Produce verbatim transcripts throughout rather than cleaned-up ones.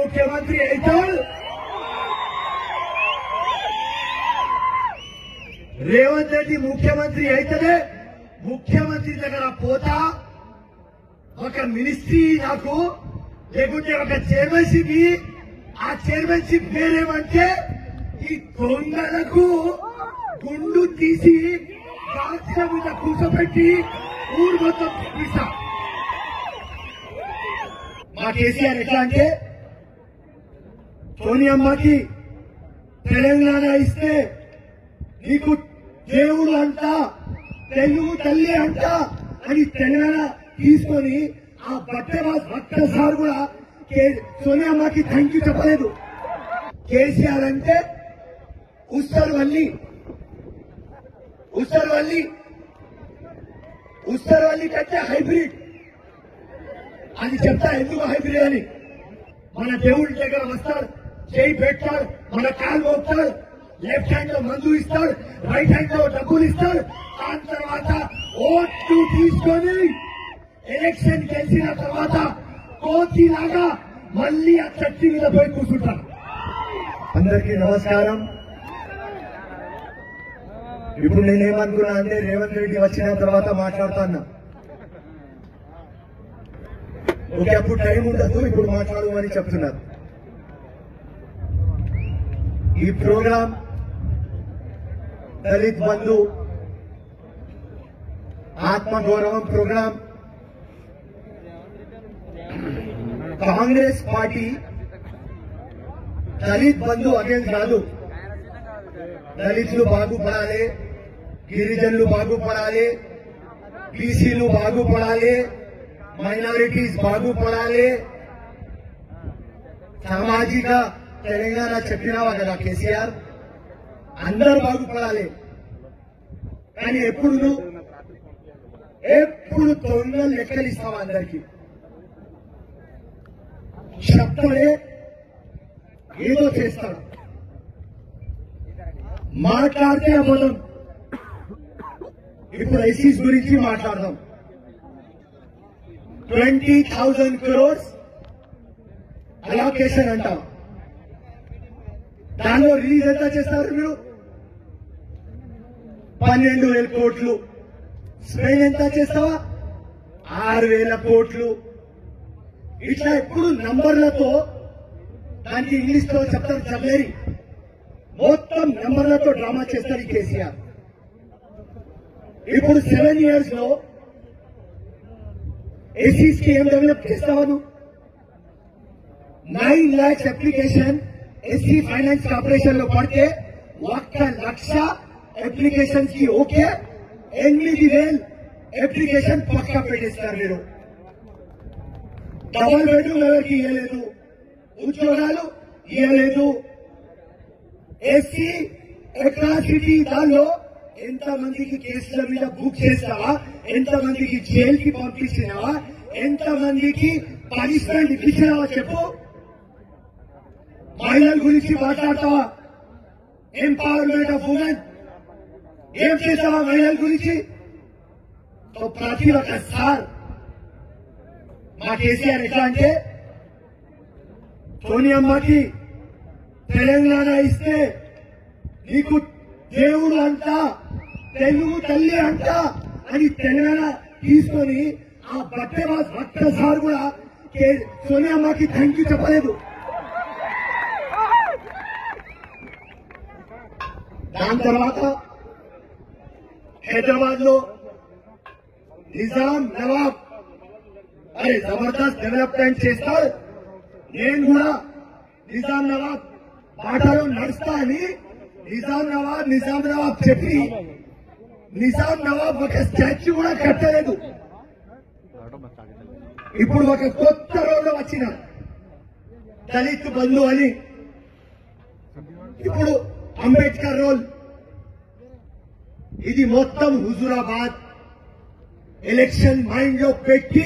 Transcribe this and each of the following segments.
मुख्यमंत्री అవుతాడు రేవంత్ రెడ్డి ముఖ్యమంత్రి అయితేనే ముఖ్యమంత్రి దగ్గర పోతా ఒక మినిస్ట్రీ నాకు లేకుంటే ఒక చైర్మన్షిప్ ఆ చైర్మన్షిప్ పేరేమంటే ఈ దొంగలకు గుండు తీసి కాల్చిన మీద కూర్చోబెట్టి ఊరు మొత్తం చూపిస్తా మా కేసీఆర్ ఎట్లా అంటే సోనియమ్మకి తెలంగాణ ఇస్తే నీకు దేవుడు అంట తెలుగు తల్లి అంట అని తెలంగాణ తీసుకొని ఆ బట్టే భట్ట సార్ కూడా సోనియమ్మకి థ్యాంక్ యూ చెప్పలేదు. కేసీఆర్ అంటే ఉస్తర్వల్లి ఉస్తర్వల్లి ఉస్తర్వల్లి కంటే హైబ్రిడ్ అది చెప్తా ఎందుకు హైబ్రిడ్ అని. మన దేవుడి దగ్గర వస్తాడు, చేయి పెడతాడు, మన కాలు మోపుతాడు, లెఫ్ట్ హ్యాండ్ లో మందు ఇస్తాడు, రైట్ హ్యాండ్ లో డబ్బులు ఇస్తాడు. దాని తర్వాత ఓట్లు తీసుకొని ఎలక్షన్ గెలిచిన తర్వాత కోతిలాగా మళ్లీ ఆ చర్చి మీద పోయి కూర్చుంటారు. అందరికీ నమస్కారం. ఇప్పుడు నేనేమనుకున్నా అంటే రేవంత్ రెడ్డి వచ్చిన తర్వాత మాట్లాడుతున్నా. ఓకే, అప్పుడు టైం ఉండదు, ఇప్పుడు మాట్లాడమని చెప్తున్నారు. ఈ ప్రోగ్రాం దళిత్ బంధు ఆత్మగౌరవం programme Congress party Dalit Bandhu against కాదు. దళితులు బాగుపడాలి, గిరిజనులు బాగుపడాలి, బీసీలు బాగుపడాలి, మైనారిటీస్ బాగుపడాలి, సామాజిక తెలంగాణ చెప్పినావా కదా కేసీఆర్, అందరూ బాగుపడాలి. కానీ ఎప్పుడు నువ్వు ఎప్పుడు దొంగలు లెక్కలిస్తావా? అందరికీ చెప్తాడే ఏదో చేస్తాడు, మాట్లాడితే అబద్ధం. ఇప్పుడు ఐసీస్ గురించి మాట్లాడదాం. ట్వంటీ థౌజండ్ క్రోర్స్ అలోకేషన్ అంటాం. దానిలో రిలీజ్ ఎంత చేస్తారు మీరు? పన్నెండు వేల కోట్లు. స్పెయిన్ ఎంత చేస్తావా? ఆరు వేల కోట్లు. ఇట్లా ఎప్పుడు నంబర్లతో, దానికి ఇంగ్లీష్ లో చెప్తారు చెప్పలేరు, మొత్తం నంబర్లతో డ్రామా చేస్తారు ఈ కేసీఆర్. ఇప్పుడు సెవెన్ ఇయర్స్ లో ఎస్సీస్ కి ఏం డెవలప్ చేస్తావా నువ్వు? Nine lakhs application SC finance corporation లో పడితే ఒక్క లక్ష అప్లికేషన్స్ కి ఓకే, ఎనిమిది వేలు అప్లికేషన్ పక్కా పెట్టేస్తారు మీరు. డబల్ బెడ్రూమ్ ఎవరికి ఇవ్వలేదు, ఉద్యోగాలు ఇవ్వలేదు. ఎస్సీ అట్రాసిటీ దానిలో ఎంత మందికి కేసుల మీద బుక్ చేస్తావా, ఎంత మందికి జైలుకి పంపించినావా, ఎంత మందికి పనిష్మెంట్ ఇప్పించినావా చెప్పు. మహిళల గురించి మాట్లాడతావా? ఎంపవర్మెంట్ ఆఫ్ ఉమెన్ ఏం చేస్తావా మహిళల గురించి? ప్రతి ఒక్క సార్ మా కేసీఆర్ ఎట్లా అంటే సోనియమ్మకి తెలంగాణ ఇస్తే నీకు దేవుడు అంట తెలుగు తల్లి అంట అని తెలంగాణ తీసుకొని ఆ బట్టే భట్ట సార్ కూడా సోనియమ్మకి థ్యాంక్ యూ చెప్పలేదు. దాని తర్వాత హైదరాబాద్ లో నిజాం నవాబ్ అరే జబర్దస్త్ డెవలప్మెంట్ చేస్తాడు, నేను కూడా నిజాం నవాబ్ బాటలో నడుస్తా అని నిజాం నవాబ్ నిజాం నవాబ్ చెప్పి నిజాం నవాబ్ ఒక స్టాచ్యూ కూడా కట్టలేదు. ఇప్పుడు ఒక కొత్త రోడ్డు వచ్చిన దళిత్ బంధు అని, ఇప్పుడు అంబేద్కర్ రోల్. ఇది మొత్తం హుజూరాబాద్ ఎలక్షన్ మైండ్ లో పెట్టి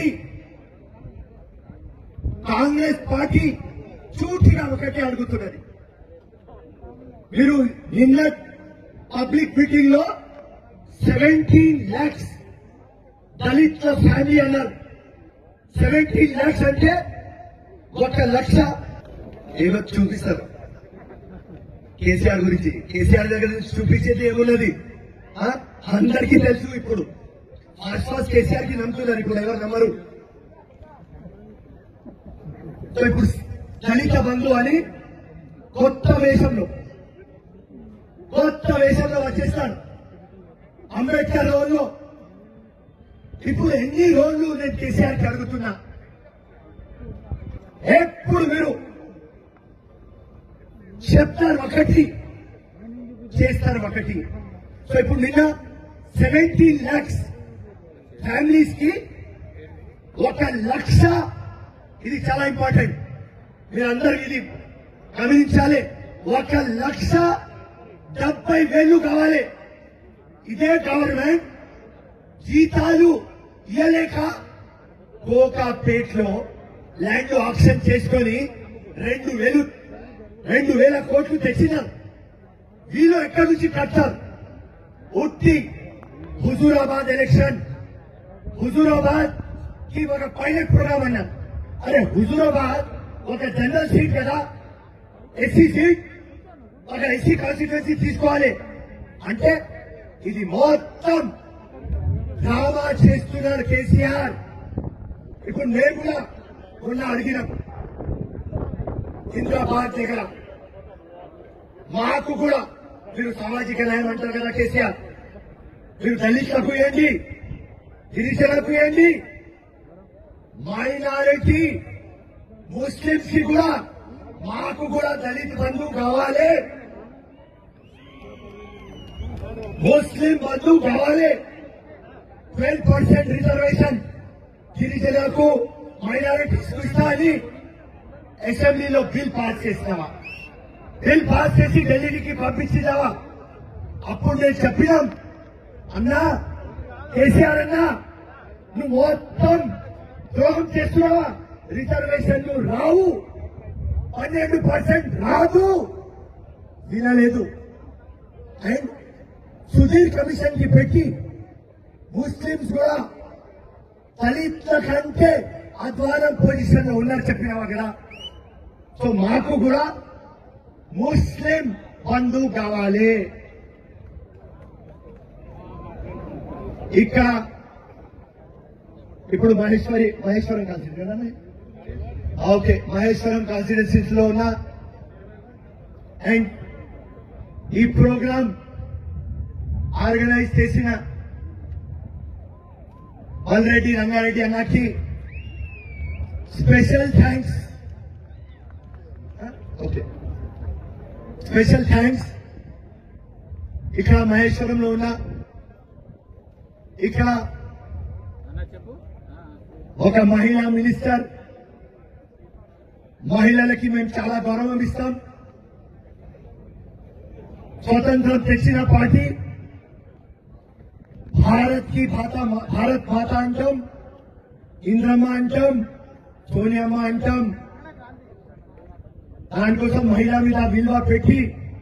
కాంగ్రెస్ పార్టీ చూటిగా ఒకటే అడుగుతున్నది. మీరు నిన్న పబ్లిక్ మీటింగ్ లో సెవెంటీన్ లాక్స్ దళితుల ఫ్యామిలీ అన్నారు. సెవెంటీన్ లాక్స్ అంటే ఒక లక్ష ఏమో చూపిస్తారు కేసీఆర్ గురించి. కేసీఆర్ దగ్గర నుంచి చూపించేది ఏమున్నది ఆ? అందరికీ తెలుసు. ఇప్పుడు ఫాస్ట్ ఫాస్ట్ కేసీఆర్ కి నమ్ముతున్నారు, ఇప్పుడు ఎవరు నమ్మరు. సో ఇప్పుడు దళిత బంధు అని కొత్త వేషంలో కొత్త వేషంలో వచ్చేస్తాడు అంబేద్కర్ రోజులో. ఇప్పుడు ఎన్ని రోజులు నేను కేసీఆర్ కి అడుగుతున్నా, ఎప్పుడు మీరు చెప్తారు ఒకటి, చేస్తారు ఒకటి. సో ఇప్పుడు నిన్న సెవెంటీన్ లాక్స్ ఫ్యామిలీస్ కి ఒక లక్ష, ఇది చాలా ఇంపార్టెంట్, మీరందరూ ఇది గమనించాలి. ఒక లక్ష డెబ్బై వేలు కావాలి. ఇదే గవర్నమెంట్ జీతాలు ఇయ్యలేక కోకాపేట్లో ల్యాండ్ ఆక్షన్ చేసుకొని రెండు వేలు రెండు వేల కోట్లు తెచ్చినారు. వీళ్ళు ఎక్కడి నుంచి కట్టారు? ఉట్టి హుజూరాబాద్ ఎలక్షన్, హుజూరాబాద్ కి ఒక పైలట్ ప్రోగ్రామ్ అన్నారు. అరే హుజూరాబాద్ ఒక జనరల్ సీట్ కదా, ఎస్సీ సీట్, ఒక ఎస్సీ కాన్స్టిట్యున్సీ తీసుకోవాలి అంటే ఇది మొత్తం డ్రామా చేస్తున్నారు కేసీఆర్. ఇప్పుడు నేను కూడా మొన్న అడిగినాం ఇంద్రాబాద్ దగ్గర, మాకు కూడా మీరు సామాజిక న్యాయం అంటారు కదా కేసీఆర్, మీరు దళితులకు ఇవ్వండి, గిరిజనులకు ఇవ్వండి, మైనారిటీ ముస్లింస్ కి కూడా, మాకు కూడా దళిత బంధు కావాలి, ముస్లిం బంధు కావాలి. ట్వెల్వ్ పర్సెంట్ రిజర్వేషన్ గిరిజనులకు మైనారిటీస్ ఇస్తా అని అసెంబ్లీలో బిల్ పాస్ చేసినావా? బిల్ పాస్ చేసి ఢిల్లీకి పంపించినావా? అప్పుడు నేను చెప్పినాం, అన్నా కేసీఆర్ అన్నా నువ్వు మొత్తం ద్రోహం చేస్తున్నావా? రిజర్వేషన్లు రావు, పన్నెండు పర్సెంట్ రాదు, వినలేదు. అండ్ సుధీర్ కమిషన్ కి పెట్టి ముస్లింస్ కూడా దళితుల కంటే అధ్వానం పొజిషన్ లో ఉన్నారు చెప్పినావా కదా. సో మాకు కూడా ముస్లిం బంధు కావాలి. ఇక్కడ ఇప్పుడు మహేశ్వరి మహేశ్వరం కాన్స్టిట్యూన్సీ కదా, ఓకే, మహేశ్వరం కాన్స్టిట్యూన్సీస్ లో ఉన్న అండ్ ఈ ప్రోగ్రాం ఆర్గనైజ్ చేసిన మల్రెడ్డి రంగారెడ్డి అన్నకి special thanks. Okay, special thanks. ఇక్కడ మహేశ్వరంలో ఉన్న ఇక్కడ ఒక మహిళా మినిస్టర్, మహిళలకి మేము చాలా గౌరవం ఇస్తాం. స్వతంత్రం తెచ్చిన పార్టీ, భారత్ కి భారత్ మాత అంటాం, ఇంద్రమ్మ అంటాం, సోనియమ్మ అంటాం. దానికోసం మహిళా మీద విలువ పెట్టి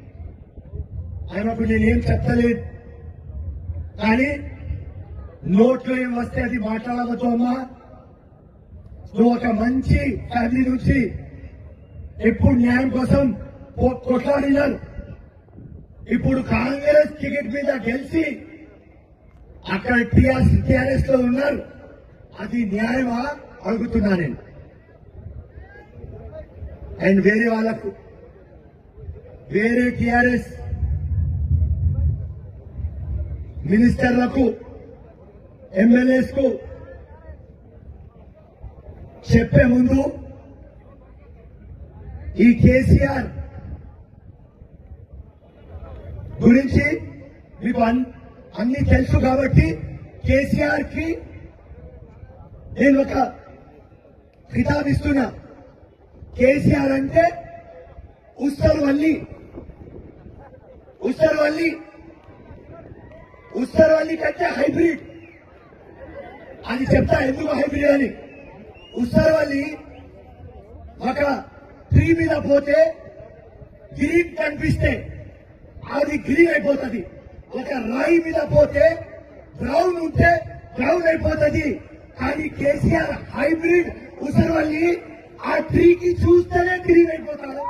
ఆయనకు నేనేం చెప్తలేదు, కానీ నోట్లో ఏం వస్తే అది మాట్లాడవచ్చు. అమ్మా నువ్వు ఒక మంచి ఫ్యామిలీ నుంచి ఎప్పుడు న్యాయం కోసం కొట్లాడినారు. ఇప్పుడు కాంగ్రెస్ టికెట్ మీద గెలిచి అక్కడ టీఆర్ఎస్ లో ఉన్నారు. అది న్యాయమా అడుగుతున్నా నేను. అండ్ వేరే వాళ్లకు, వేరే టీఆర్ఎస్ మినిస్టర్లకు, ఎమ్మెల్యేస్ కు చెప్పే ముందు ఈ కేసీఆర్ గురించి మీకు అన్ని తెలుసు కాబట్టి కేసీఆర్ కి నేను ఒక ఖితాబ్ ఇస్తున్నా. కేసీఆర్ అంటే ఉస్తర్వల్లి, ఉస్తర్వల్లి ఉస్తర్వల్లి కంటే హైబ్రిడ్. అది చెప్తా ఎందుకు హైబ్రిడ్ అని. ఉస్తర్వల్లి ఒక ట్రీ మీద పోతే గ్రీన్ కనిపిస్తే అది గ్రీన్ అయిపోతుంది. ఒక రాయి మీద పోతే బ్రౌన్ ఉంటే బ్రౌన్ అయిపోతుంది. కానీ కేసీఆర్ హైబ్రిడ్ ఉసరవల్లి, ఆ ట్రీకి చూస్తేనే గ్రీన్ అయిపోతాడు.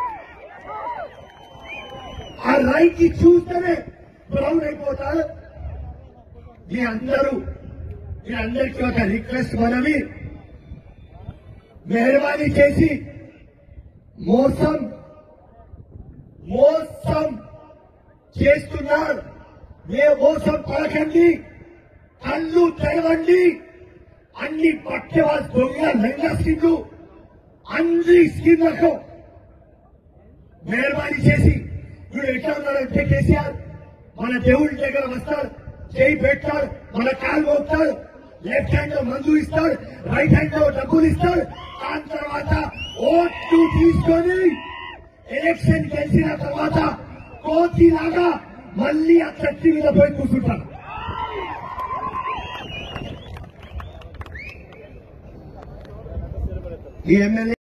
రైట్ చూస్తేనే బ్రౌన్ అయిపోతాడు. మీ అందరూ మీ అందరికీ ఒక రిక్వెస్ట్ మనవి, మెహర్బానీ చేసి మోసం మోసం చేస్తున్నారు, ఏ మోసం పడకండి, కళ్ళు తెరవండి. అన్ని పట్టెవాళ్ళ దొంగ లంగా స్కీమ్లు అన్ని స్కీమ్లకు మెహర్బానీ చేసి వీడు ఎట్లా ఉన్నాడంటే కేసీఆర్ మన దేవుడి దగ్గర వస్తాడు, చేయి పెడతాడు, మన కాలు మోపుతాడు, లెఫ్ట్ హ్యాండ్ లో మందు ఇస్తాడు, రైట్ హ్యాండ్ లో డబ్బులు ఇస్తాడు. దాని తర్వాత ఓట్లు తీసుకొని ఎలక్షన్ గెలిచిన తర్వాత కోతిలాగా మళ్లీ ఆ చర్చి మీద పోయి కూర్చుంటారు. ఈ ఎమ్మెల్యే